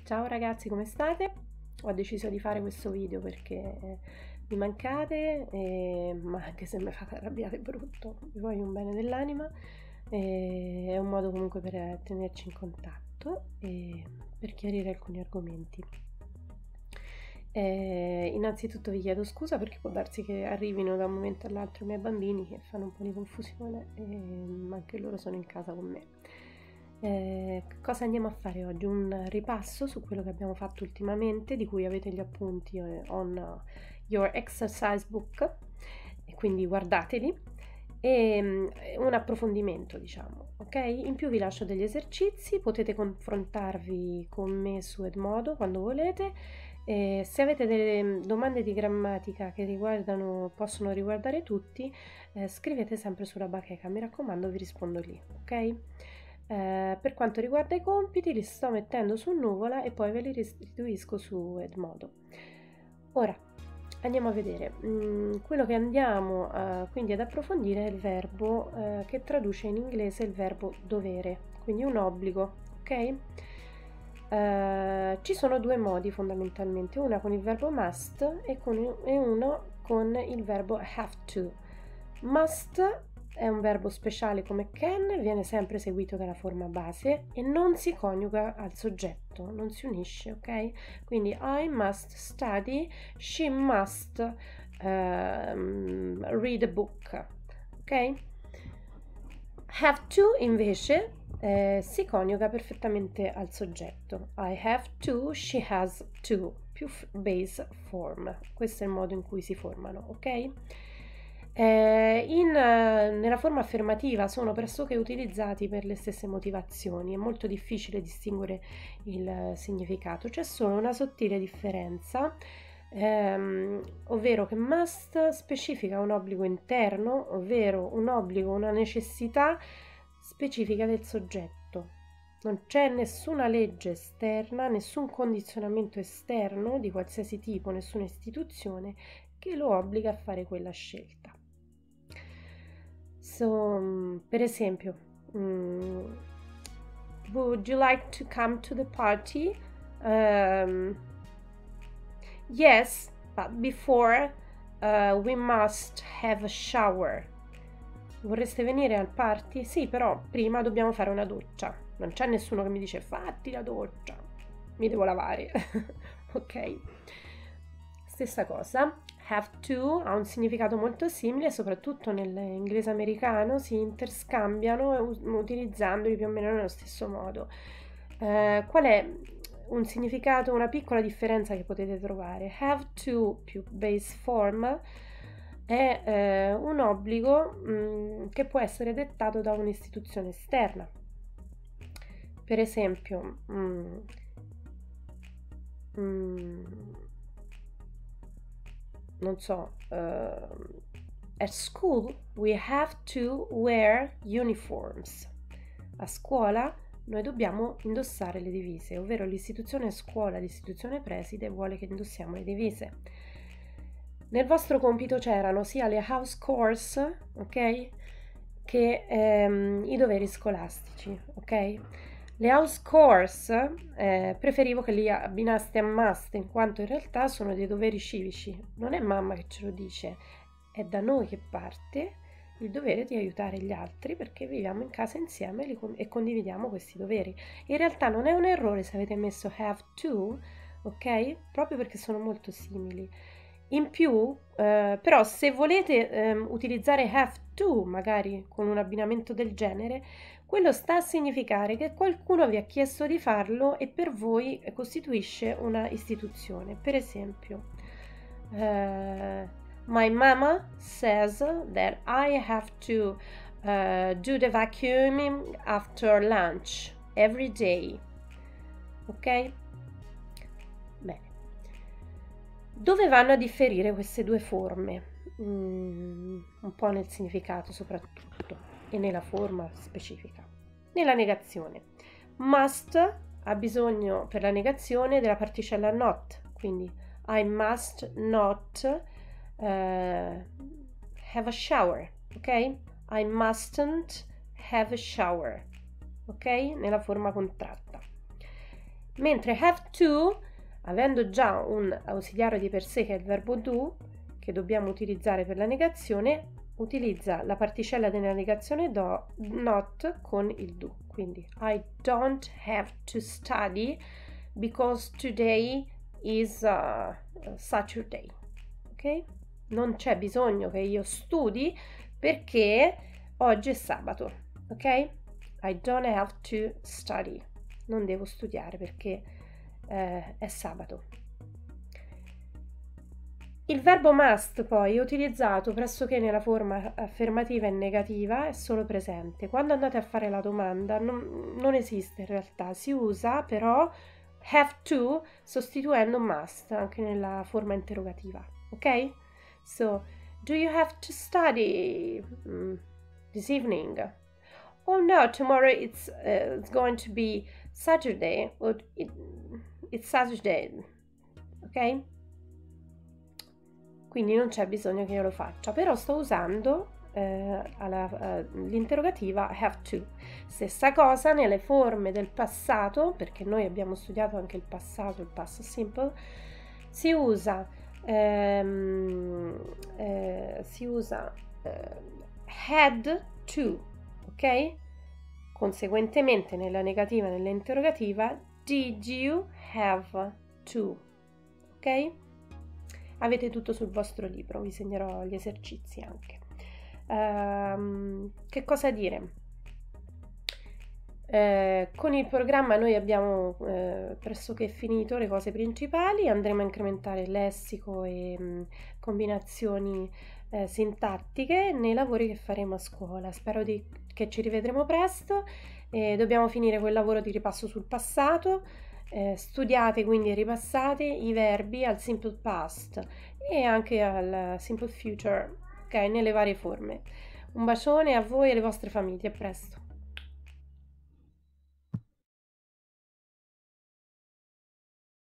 Ciao ragazzi, come state? Ho deciso di fare questo video perché mi mancate, ma anche se mi fate arrabbiare brutto, vi voglio un bene dell'anima, è un modo comunque per tenerci in contatto e per chiarire alcuni argomenti. Innanzitutto vi chiedo scusa perché può darsi che arrivino da un momento all'altro i miei bambini che fanno un po' di confusione, ma anche loro sono in casa con me. Cosa andiamo a fare oggi? Un ripasso su quello che abbiamo fatto ultimamente, di cui avete gli appunti on your exercise book, e quindi guardateli, e un approfondimento, diciamo, ok? In più vi lascio degli esercizi, potete confrontarvi con me su Edmodo quando volete. Se avete delle domande di grammatica che possono riguardare tutti, scrivete sempre sulla bacheca, mi raccomando, vi rispondo lì, ok? Per quanto riguarda i compiti, li sto mettendo su Nuvola e poi ve li restituisco su Edmodo. Ora andiamo a vedere. Quello che andiamo quindi ad approfondire è il verbo che traduce in inglese il verbo dovere, quindi un obbligo, ok? Ci sono due modi fondamentalmente, una con il verbo must e uno con il verbo have to. Must è un verbo speciale come can, viene sempre seguito dalla forma base e non si coniuga al soggetto, non si unisce, ok? Quindi I must study, she must read a book, ok? Have to invece si coniuga perfettamente al soggetto. I have to, she has to, più base form. Questo è il modo in cui si formano, ok? Nella forma affermativa sono pressoché utilizzati per le stesse motivazioni, è molto difficile distinguere il significato, c'è solo una sottile differenza, ovvero che must specifica un obbligo interno, ovvero un obbligo, una necessità specifica del soggetto. Non c'è nessuna legge esterna, nessun condizionamento esterno di qualsiasi tipo, nessuna istituzione che lo obbliga a fare quella scelta. So, per esempio, would you like to come to the party? Yes, but before we must have a shower. Vorreste venire al party? Sì, però prima dobbiamo fare una doccia. Non c'è nessuno che mi dice fatti la doccia, mi devo lavare. Ok? Stessa cosa. Have to ha un significato molto simile, soprattutto nell'inglese americano si interscambiano utilizzandoli più o meno nello stesso modo. Qual è un significato, una piccola differenza che potete trovare? Have to più base form è un obbligo che può essere dettato da un'istituzione esterna. Per esempio, non so, at school we have to wear uniforms. A scuola noi dobbiamo indossare le divise, ovvero l'istituzione scuola, l'istituzione preside vuole che indossiamo le divise. Nel vostro compito c'erano sia le house chores, ok, che i doveri scolastici, ok? Le house chores preferivo che li abbinaste a must, in quanto in realtà sono dei doveri civici. Non è mamma che ce lo dice, è da noi che parte il dovere di aiutare gli altri perché viviamo in casa insieme e condividiamo questi doveri. In realtà non è un errore se avete messo have to, ok? Proprio perché sono molto simili. In più, però, se volete utilizzare have to, magari con un abbinamento del genere, quello sta a significare che qualcuno vi ha chiesto di farlo e per voi costituisce una istituzione. Per esempio, my mama says that I have to do the vacuuming after lunch every day. Ok? Bene. Dove vanno a differire queste due forme? Un po' nel significato soprattutto e nella forma specifica. Nella negazione. Must ha bisogno per la negazione della particella not, quindi I must not have a shower, ok? I mustn't have a shower, ok? Nella forma contratta. Mentre have to, avendo già un ausiliario di per sé che è il verbo do, che dobbiamo utilizzare per la negazione, utilizza la particella della negazione not con il do. Quindi I don't have to study because today is Saturday. Ok? Non c'è bisogno che io studi perché oggi è sabato. Ok? I don't have to study. Non devo studiare perché è sabato. Il verbo must poi è utilizzato pressoché nella forma affermativa e negativa, è solo presente. Quando andate a fare la domanda non esiste in realtà, si usa però have to sostituendo must anche nella forma interrogativa, ok? So, do you have to study this evening? Oh no, tomorrow it's going to be Saturday, or it's Saturday, ok? Quindi non c'è bisogno che io lo faccia, però sto usando l'interrogativa have to. Stessa cosa nelle forme del passato, perché noi abbiamo studiato anche il passato, il past simple, si usa had to, ok? Conseguentemente nella negativa e nell'interrogativa did you have to, ok? Avete tutto sul vostro libro, vi segnerò gli esercizi anche. Che cosa dire? Con il programma noi abbiamo pressoché finito le cose principali, andremo a incrementare il lessico e combinazioni sintattiche nei lavori che faremo a scuola. Spero che ci rivedremo presto. Dobbiamo finire quel lavoro di ripasso sul passato. Studiate quindi e ripassate i verbi al simple past e anche al simple future, ok, nelle varie forme. Un bacione a voi e alle vostre famiglie, a presto.